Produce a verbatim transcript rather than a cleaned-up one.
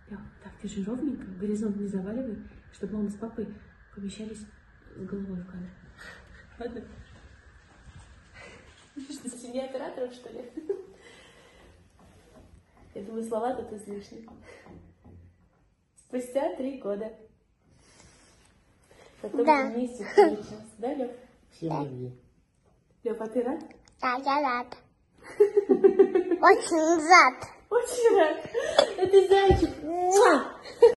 Лёв, так держи ровненько, горизонт не заваливай, чтобы мама с папой помещались с головой в кадр. Ладно? Что, семья операторов, что ли? Я думаю, слова тут излишни. Спустя три года. Потом Да. вместе сейчас. Да, Лёв? Всем любви. Лёв, а ты рад? Да, я рад. Очень рад. Очень рад. Это зайчик.